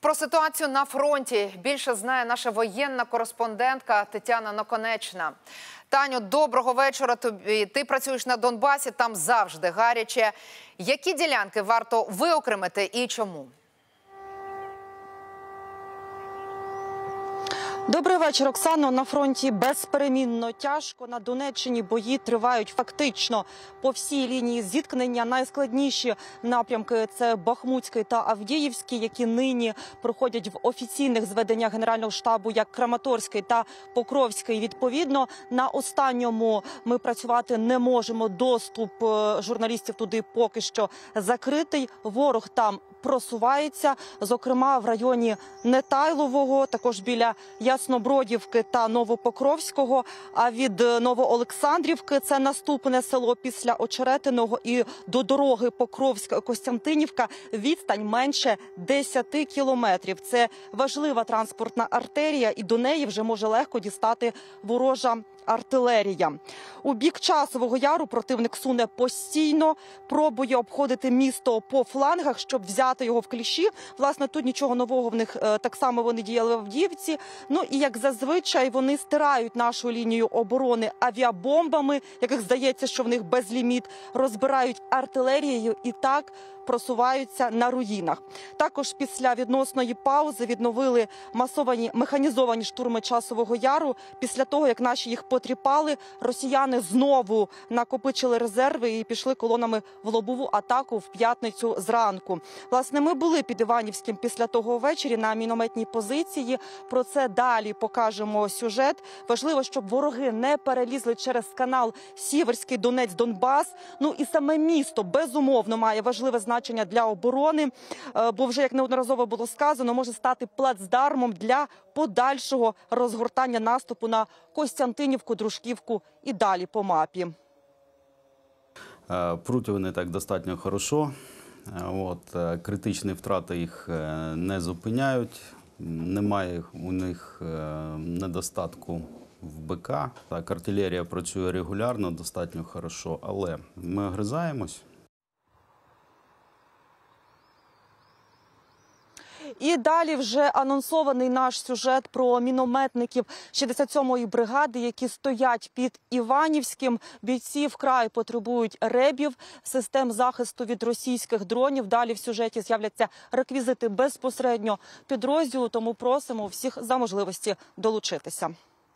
Про ситуацію на фронті більше знає наша воєнна кореспондентка Тетяна Наконечна. Таню, доброго вечора тобі. Ти працюєш на Донбасі, там завжди гаряче. Які ділянки варто виокремити і чому? Добрий вечір, Оксано. На фронті безперемінно тяжко. На Донеччині бої тривають фактично по всій лінії зіткнення. Найскладніші напрямки – це Бахмутський та Авдіївський, які нині проходять в офіційних зведеннях Генерального штабу, як Краматорський та Покровський. Відповідно, на останньому ми працювати не можемо. Доступ журналістів туди поки що закритий. Ворог там просувається, зокрема в районі Нетайлового, також біля Яснобродівки та Новопокровського, а від Новоолександрівки, це наступне село після Очеретиного, і до дороги Покровська-Костянтинівка відстань менше 10 кілометрів. Це важлива транспортна артерія, і до неї вже може легко дістати ворожа артилерія. У бік Часового Яру противник суне постійно, пробує обходити місто по флангах, щоб взяти його в кліщі. Власне, тут нічого нового в них, так само вони діяли в Авдіївці. Ну і, як зазвичай, вони стирають нашу лінію оборони авіабомбами, яких здається, що в них безліміт, розбирають артилерією і так просуваються на руїнах. Також після відносної паузи відновили масовані механізовані штурми Часового Яру. Після того, як наші їх потріпали, росіяни знову накопичили резерви і пішли колонами в лобову атаку в п'ятницю зранку. Власне, ми були під Іванівським після того ввечері на мінометній позиції. Про це далі покажемо сюжет. Важливо, щоб вороги не перелізли через канал Сіверський Донець-Донбас. Ну і саме місто, безумовно, має важливе значення для оборони, бо вже, як неодноразово було сказано, може стати плацдармом для подальшого розгортання наступу на Костянтинівку, Дружківку і далі по мапі. Пруть вони так достатньо хорошо. Критичні втрати їх не зупиняють. Немає у них недостатку в БК. Так, артилерія працює регулярно, достатньо хорошо, але ми огризаємось. І далі вже анонсований наш сюжет про мінометників 67-ї бригади, які стоять під Іванівським. Бійці вкрай потребують ребів, систем захисту від російських дронів. Далі в сюжеті з'являться реквізити безпосередньо підрозділу, тому просимо всіх за можливості долучитися.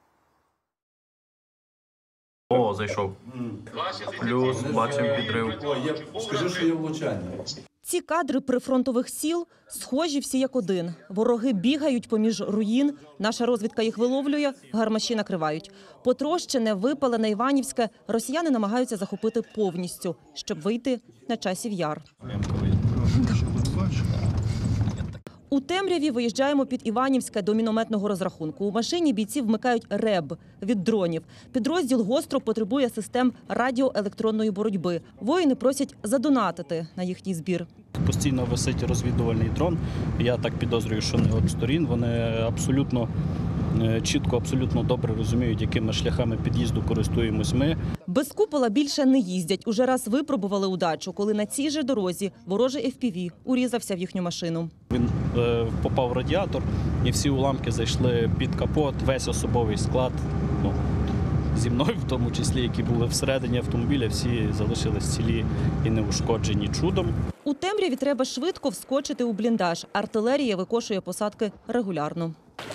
О, зайшов. Плюс, бачимо підрив. Скажи, що є влучання. Ці кадри прифронтових сіл схожі всі як один. Вороги бігають поміж руїн, наша розвідка їх виловлює, гармаші накривають. Потрощене, випалене Іванівське росіяни намагаються захопити повністю, щоб вийти на Часів Яр. У темряві виїжджаємо під Іванівське до мінометного розрахунку. У машині бійці вмикають РЕБ від дронів. Підрозділ гостро потребує систем радіоелектронної боротьби. Воїни просять задонатити на їхній збір. Постійно висить розвідувальний дрон. Я так підозрюю, що не від сторін. Вони абсолютно чітко, абсолютно добре розуміють, якими шляхами під'їзду користуємось ми. Без купола більше не їздять. Уже раз випробували удачу, коли на цій же дорозі ворожий FPV урізався в їхню машину. Він попав в радіатор і всі уламки зайшли під капот, весь особовий склад, зі мною в тому числі, які були всередині автомобіля, всі залишились цілі і неушкоджені чудом. У темряві треба швидко вскочити у бліндаж. Артилерія викошує посадки регулярно.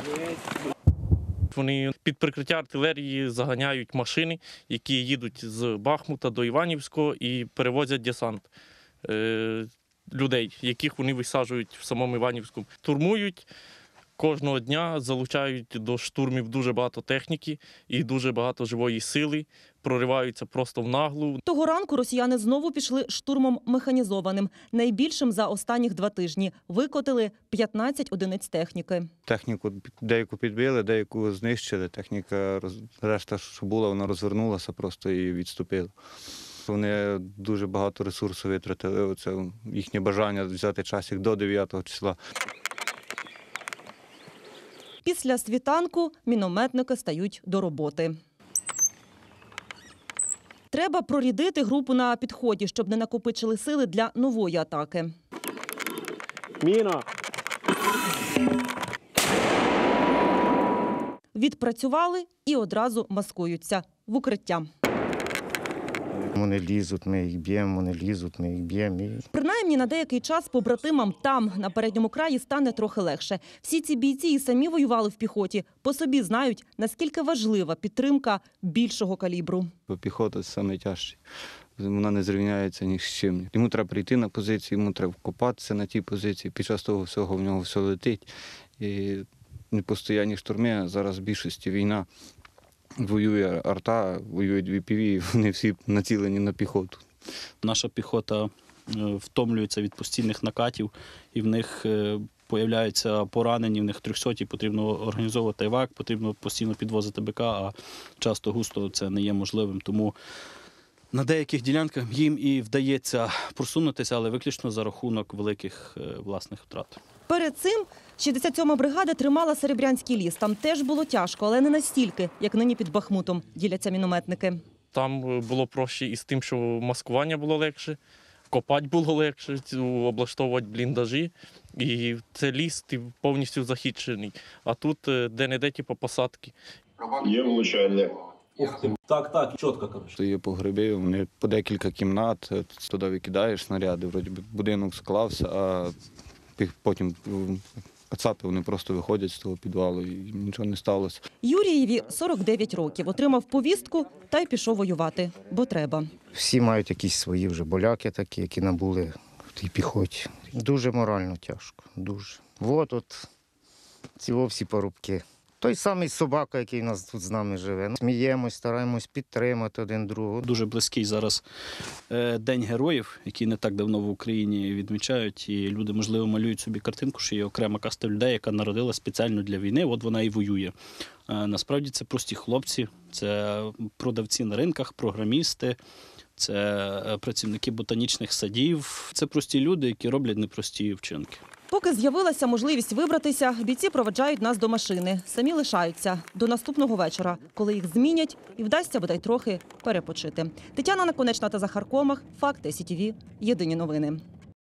Вони під прикриття артилерії заганяють машини, які їдуть з Бахмута до Іванівського і перевозять десант людей, яких вони висаджують в самому Іванівському. Штурмують кожного дня, залучають до штурмів дуже багато техніки і дуже багато живої сили, прориваються просто в наглу. Того ранку росіяни знову пішли штурмом механізованим. Найбільшим за останніх 2 тижні. Викотили 15 одиниць техніки. Техніку деяку підбили, деяку знищили. Техніка, решта, що була, вона розвернулася просто і відступила. Вони дуже багато ресурсу витратили. Це їхнє бажання взяти часик до 9 числа. Після світанку мінометники стають до роботи. Треба прорядити групу на підході, щоб не накопичили сили для нової атаки. Міна! Відпрацювали і одразу маскуються в укриття. Вони лізуть, ми їх б'ємо, вони лізуть, ми їх б'ємо. Принаймні на деякий час побратимам там, на передньому краї, стане трохи легше. Всі ці бійці і самі воювали в піхоті. По собі знають, наскільки важлива підтримка більшого калібру. Піхота – це найтяжче. Вона не зрівняється ні з чим. Йому треба прийти на позицію, йому треба вкопатися на тій позиції. Під час того всього в нього все летить. І непостоянні штурми, зараз в більшості війна. Воює арта, воюють VPV, вони всі націлені на піхоту. Наша піхота втомлюється від постійних накатів, і в них появляються поранені, в них 300-ті, потрібно організовувати евак, потрібно постійно підвозити БК, а часто густо це не є можливим. Тому на деяких ділянках їм і вдається просунутися, але виключно за рахунок великих власних втрат. Перед цим 67-ма бригада тримала Серебрянський ліс. Там теж було тяжко, але не настільки, як нині під Бахмутом, діляться мінометники. Там було проще із тим, що маскування було легше, копати було легше, облаштовувати бліндажі. І це ліс, ти повністю захищений. А тут де-не-де посадки. Є влучання. Ух ти. Так, чітко, коротше. Є погреби, вони по декілька кімнат, туди викидаєш снаряди, вроді би будинок склався, а потім кацапи, вони просто виходять з того підвалу і нічого не сталося. Юрієві 49 років. Отримав повістку та й пішов воювати, бо треба. Всі мають якісь свої вже боляки такі, які набули в тій піхоті. Дуже морально тяжко, дуже. от ці всі порубки. Той самий собака, який у нас тут з нами живе. Сміємось, стараємось підтримати один другого. Дуже близький зараз День героїв, який не так давно в Україні відмічають. І люди, можливо, малюють собі картинку, що є окрема каста людей, яка народила спеціально для війни, от вона і воює. Насправді це прості хлопці, це продавці на ринках, програмісти, це працівники ботанічних садів. Це прості люди, які роблять непрості вчинки. Поки з'явилася можливість вибратися, бійці проведжають нас до машини. Самі лишаються до наступного вечора, коли їх змінять і вдасться бодай трохи перепочити. Тетяна Наконечна та Захар Комах. Факти СІТВ. Єдині новини.